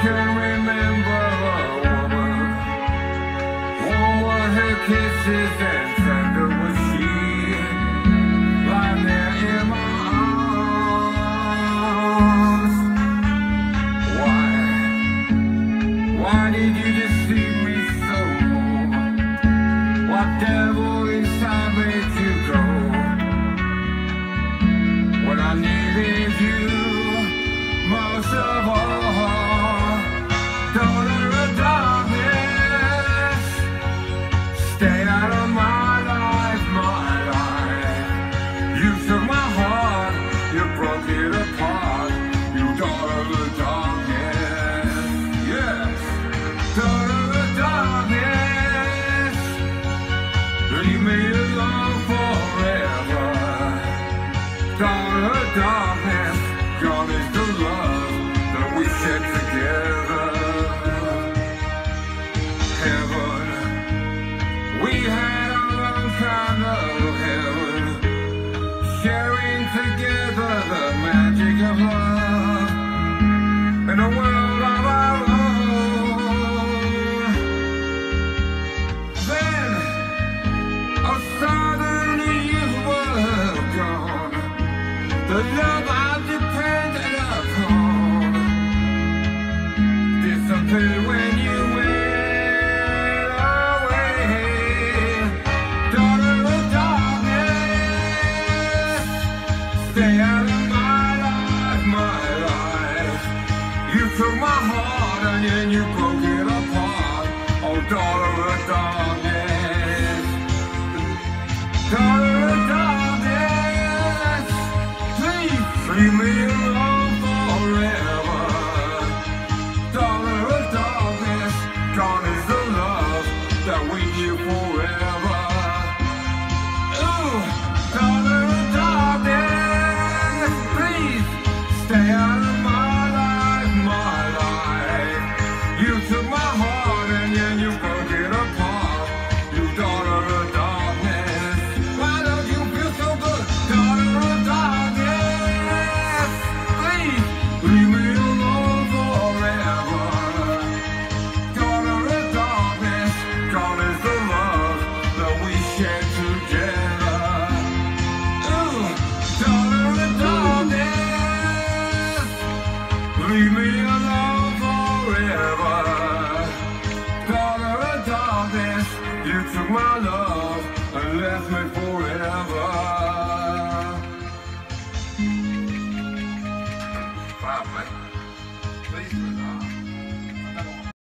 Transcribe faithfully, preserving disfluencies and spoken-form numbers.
can remember a woman, warm were her kisses and tender was she, lying there in my arms. Why, why did you deceive me so? What devil inside made you go when I needed you most of all? Daughter of darkness, stay out of my life, my life. You took my heart, you broke it apart. You daughter of darkness, yes. Daughter of darkness, leave me alone forever. Daughter of darkness, gone is the love that we shared together. Heaven, we had our own kind of heaven, sharing together the magic of love in a world of our own. Then, oh, suddenly you were gone. The love I depended upon disappeared when you went away. Daughter of darkness, stay out of my life, my life. You took my heart and then you broke it apart. Oh, daughter of darkness, daughter of darkness, please leave me alone forever. Daughter of darkness, gone is the love that we knew forever. Ooh, daughter of darkness, please stay out of my life, my life. You took my heart and then you broke it apart. You daughter of darkness, why don't you feel so good? Daughter of darkness, please leave me alone forever. Daughter of darkness, gone is the love that we shared together. Ooh, daughter of darkness, leave me alone forever. Daughter of darkness, you took my love and left me forever. Wow, man. Please,